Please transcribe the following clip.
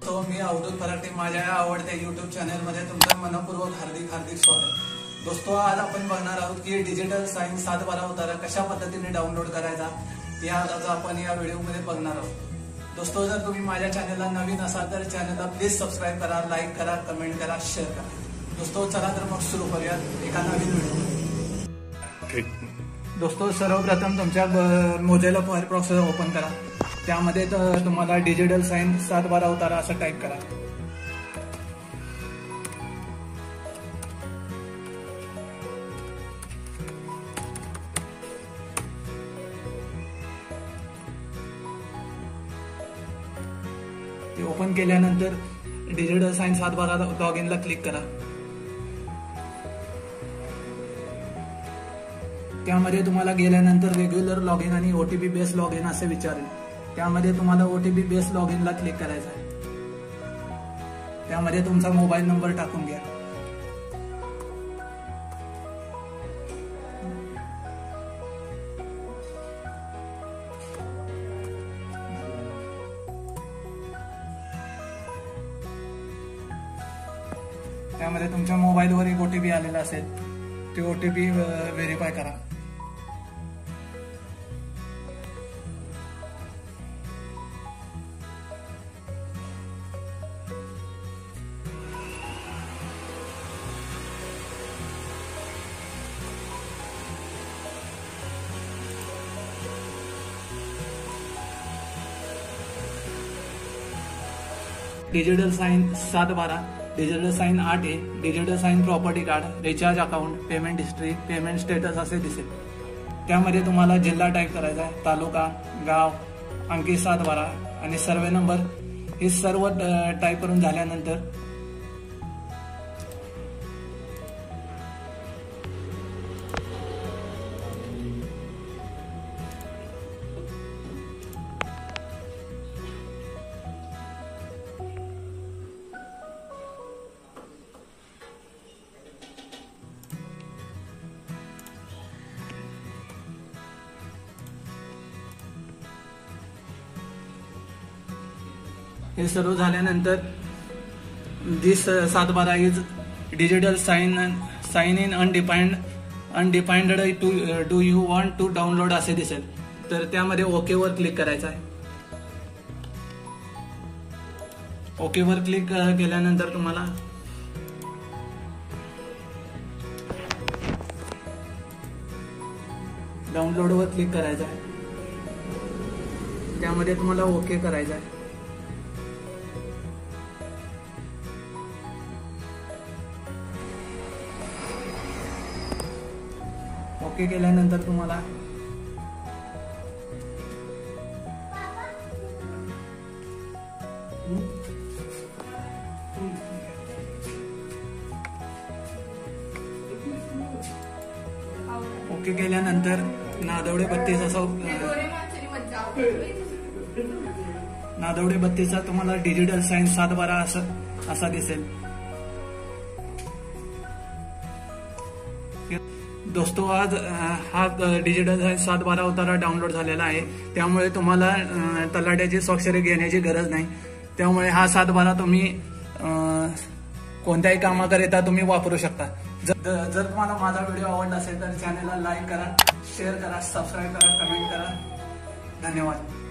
तो मी अवधूत फराटे, माझ्या आवडत्या युट्यूब चॅनलमध्ये तुमचं मनपूर्वक हार्दिक स्वागत। दोस्तों, आज आपण बघणार आहोत की डिजिटल साइन 7/12 उतारा कशा पद्धतीने डाउनलोड करायचा या आज आपण या व्हिडिओमध्ये बघणार आहोत। दोस्तों, जर तुम्ही माझ्या चॅनलला नवीन असाल तर चॅनलला प्लीज सबस्क्राईब करा, लाईक करा, कमेंट करा, शेअर करा। दोस्तों, चला तर मग सुरू करूयात एका नवीन व्हिडिओ। दोस्तों, सर्वप्रथम तुमच्या मोझिला फायरफॉक्स ओपन करा। त्यामध्ये तुम्हाला डिजिटल साइन 7/12 उतारा असं टाईप करा। ते ओपन केल्यानंतर डिजिटल साइन 7/12 लॉग इनला क्लिक करा। त्यामध्ये तुम्हाला गेल्यानंतर रेग्युलर लॉग इन आणि ओटीपी बेस लॉग इन असे विचारेल। त्यामध्ये तुम्हाला ओटीपी बेस लॉग इनला क्लिक करायचा आहे। त्यामध्ये तुमचा मोबाईल नंबर टाकून घ्या। त्यामध्ये तुमच्या मोबाईलवर एक ओटीपी आलेला असेल, ते ओटीपी व्हेरीफाय करा। Digital sign 7/12, digital sign 8A, digital sign property card, recharge account, payment history, payment status असे दिसेल। त्यामध्ये तुम्हाला जिल्हा टाईप करायचा आहे, तालुका, गाव, अंकी 7/12 आणि सर्वे नंबर हे सर्व टाईप करून झाल्यानंतर हे सर्व झाल्यानंतर this 7/12 is digital sign in undefined do you want to download असे दिसेल। तर त्यामध्ये ओके वर क्लिक करायचं आहे। ओके वर क्लिक केल्यानंतर तुम्हाला डाउनलोड वर क्लिक करायचं आहे। त्यामध्ये तुम्हाला ओके करायचं आहे। ओके केल्यानंतर तुम्हाला ओके केल्यानंतर नादवडे 32चा तुम्हाला डिजिटल साइन 7/12 असा दिसेल। दोस्तों, आज हा डिजिटल साइन 7/12 उतारा डाउनलोड झालेला आहे। त्यामुळे तुम्हाला तलाट्याची स्वाक्षरी घेण्याची गरज नाही। त्यामुळे हा 7/12 तुम्ही कोणत्याही कामाकरिता तुम्ही वापरू शकता। जर तुम्हाला माझा व्हिडिओ आवडला असेल तर चॅनलला लाईक करा, शेअर करा, सबस्क्राईब करा, कमेंट करा। धन्यवाद।